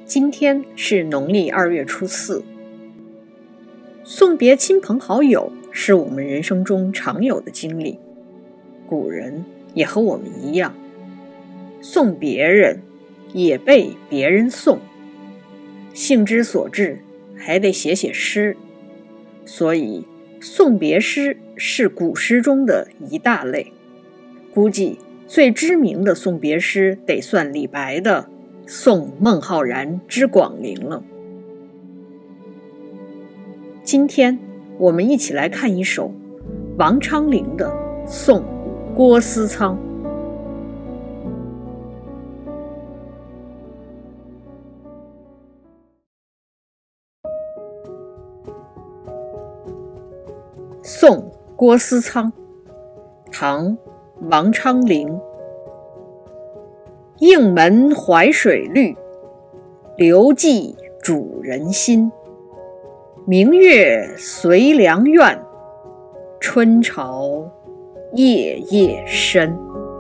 今天是农历2月初4，送别亲朋好友是我们人生中常有的经历。古人也和我们一样，送别人也被别人送，兴之所至还得写写诗，所以送别诗是古诗中的一大类。估计最知名的送别诗得算李白的《送孟浩然之广陵》了。今天我们一起来看一首王昌龄的《送郭思仓》。送郭思仓，唐·王昌龄。应门淮水绿，留寄主人心。明月随凉院，春潮夜夜深。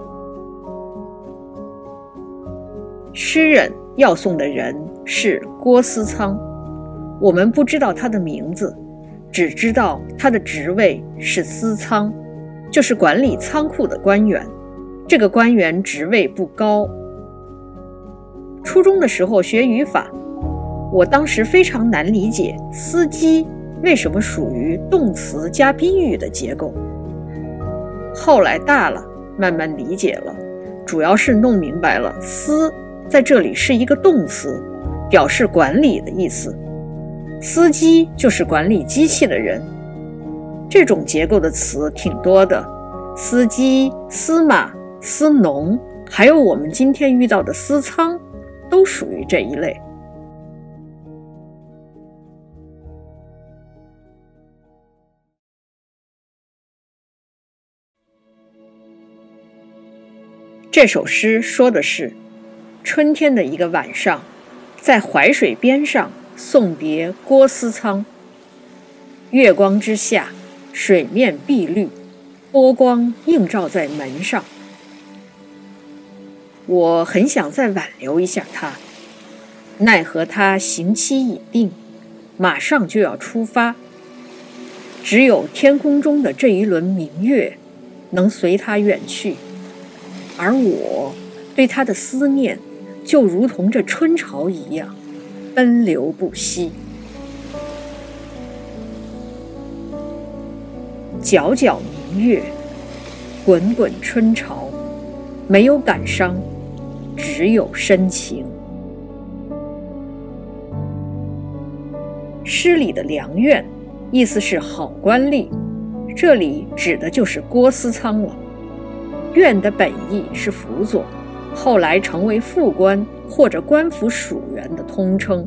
诗人要送的人是郭思仓，我们不知道他的名字，只知道他的职位是司仓，就是管理仓库的官员。这个官员职位不高。初中的时候学语法，我当时非常难理解司机为什么属于动词加宾语的结构。后来大了，慢慢理解了，主要是弄明白了司在这里是一个动词，表示管理的意思。司机就是管理机器的人。这种结构的词挺多的，司机、司马、司农，还有我们今天遇到的司仓，都属于这一类。这首诗说的是春天的一个晚上，在淮水边上送别郭思仓。月光之下，水面碧绿，波光映照在门上。我很想再挽留一下他，奈何他刑期已定，马上就要出发。只有天空中的这一轮明月能随他远去，而我对他的思念就如同这春潮一样奔流不息。皎皎明月，滚滚春潮，没有感伤，只有深情。诗里的良院意思是好官吏，这里指的就是郭思仓了。院的本意是辅佐，后来成为副官或者官府属员的通称。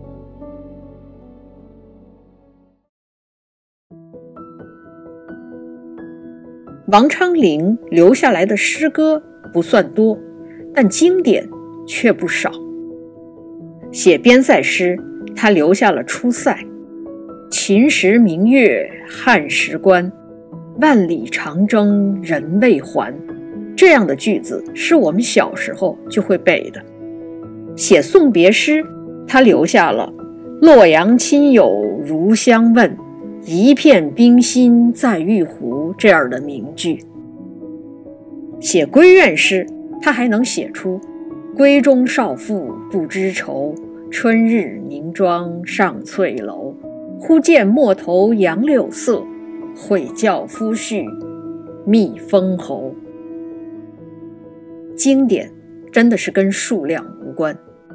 王昌龄留下来的诗歌不算多，但经典却不少。写边塞诗，他留下了《出塞》：秦时明月汉时关，万里长征人未还。这样的句子是我们小时候就会背的。写送别诗，他留下了洛阳亲友如相问，一片冰心在玉壶这样的名句。写闺怨诗，他还能写出闺中少妇不知愁，春日凝妆上翠楼，忽见陌头杨柳色，悔教夫婿觅封侯。经典真的是跟数量无关。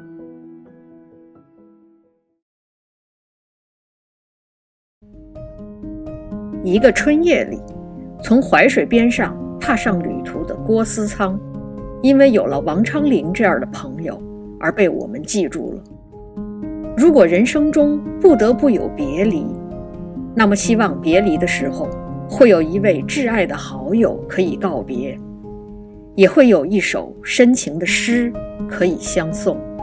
一个春夜里，从淮水边上踏上旅途的郭思仓，因为有了王昌龄这样的朋友而被我们记住了。如果人生中不得不有别离，那么希望别离的时候会有一位挚爱的好友可以告别，也会有一首深情的诗可以相送。